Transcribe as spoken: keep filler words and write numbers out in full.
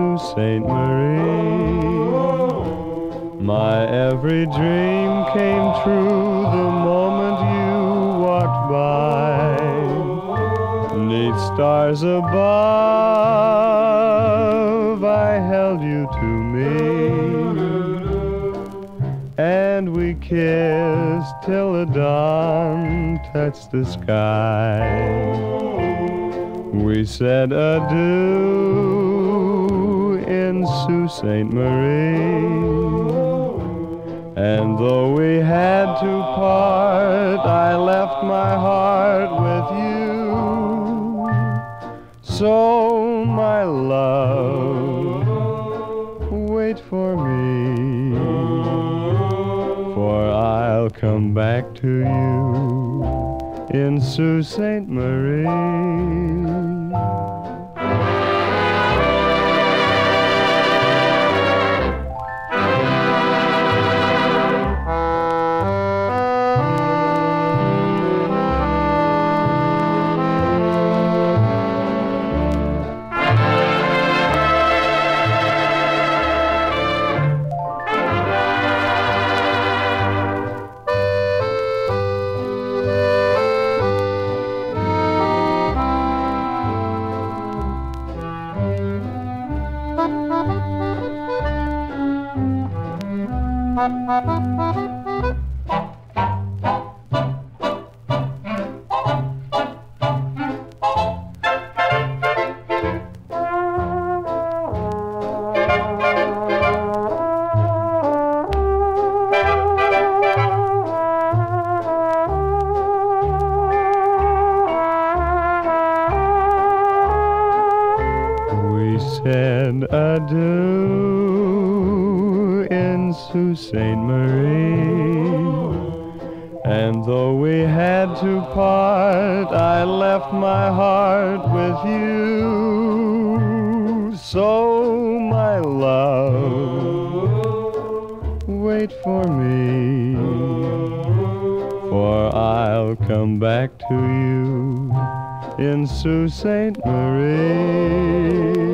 Sault Ste. Marie. My every dream came true the moment you walked by. 'Neath stars above, I held you to me, and we kissed till the dawn touched the sky. We said adieu in Sault Ste. Marie, and though we had to part, I left my heart with you. So, my love, wait for me, for I'll come back to you in Sault Ste. Marie. Said adieu in Sault Ste. Marie, and though we had to part, I left my heart with you. So, my love, wait for me, for I'll come back to you in Sault Ste. Marie.